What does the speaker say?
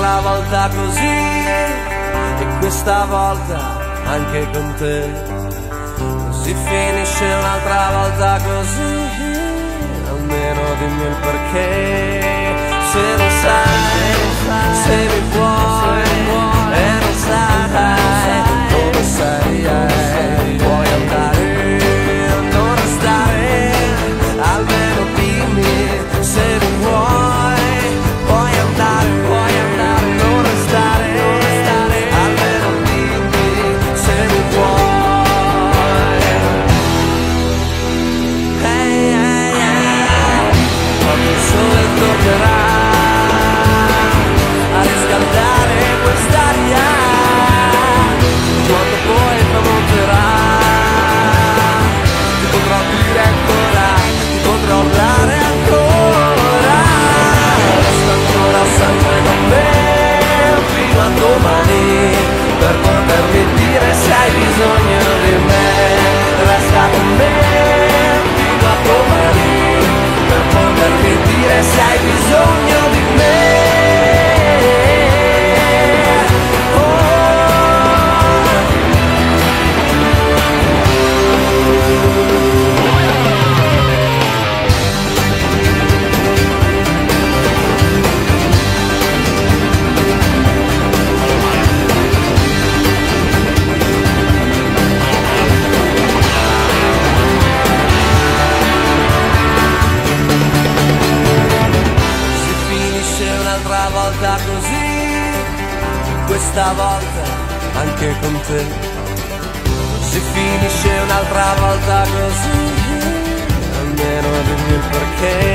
un'altra volta così, e questa volta anche con te. Si finisce un'altra volta così, almeno dimmi il perché. Se lo sai, se mi vuoi, e non sai dove sei, puoi andare, non restare, almeno dimmi se mi vuoi, puoi andare, non restare, almeno dimmi se mi vuoi. Hey, hey, hey. Quando il sole tornerà a riscaldare quest'aria, quando poi tramonterà, ti potrò dire ancora, ti potrò urlare ancora. Resta ancora sempre con me fino a domani, per potermi dire se hai bisogno di me. Resta con me fino a domani, per potermi dire se hai bisogno di me. Un'altra volta così, questa volta anche con te. Si finisce un'altra volta così, almeno dimmi il perché.